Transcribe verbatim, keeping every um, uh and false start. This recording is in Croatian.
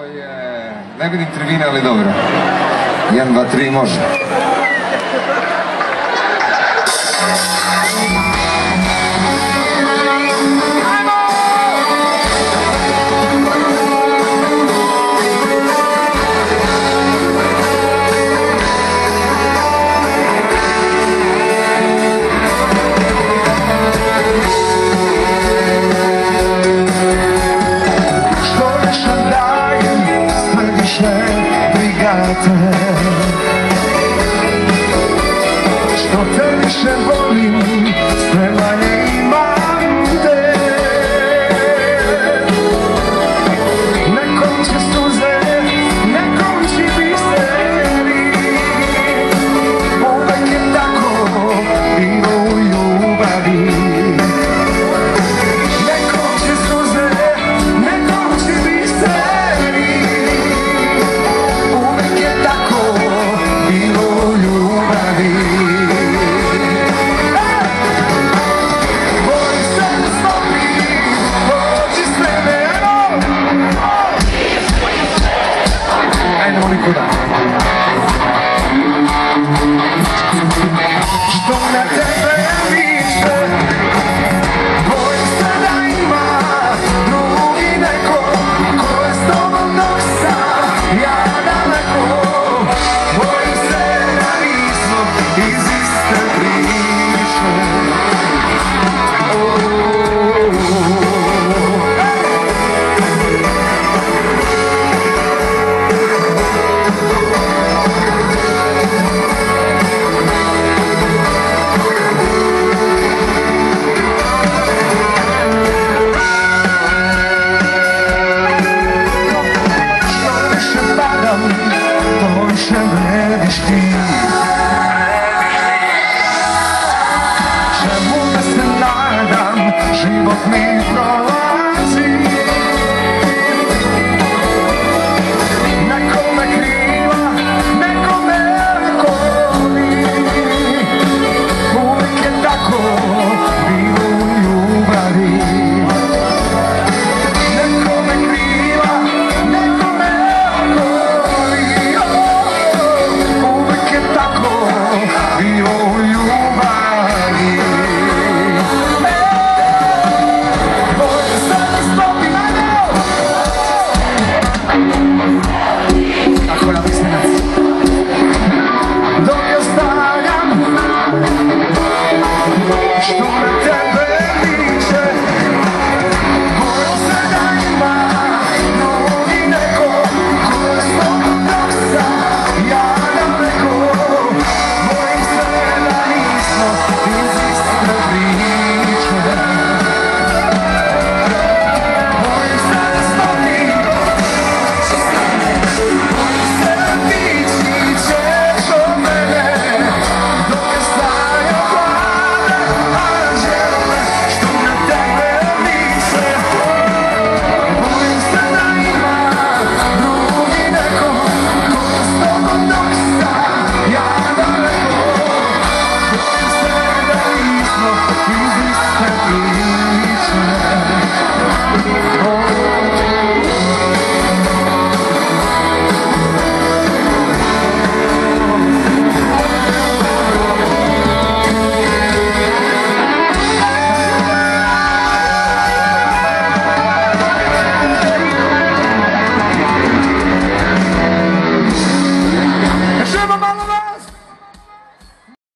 Ne vidim tribine, ali dobro. jedan, dva, tri, može. Što te više volim, sve manje imam te. Nekom će suze, nekom će biseri, uvek je tako bilo u ljubavi. Nekom će suze, nekom će biseri, uvek je tako bilo u ljubavi. Što na tebe više, bojim se da ima drugi neko ko je s tobom dok sam ja daleko. Bojim se da nismo iz iste priče. To više vrediš ti.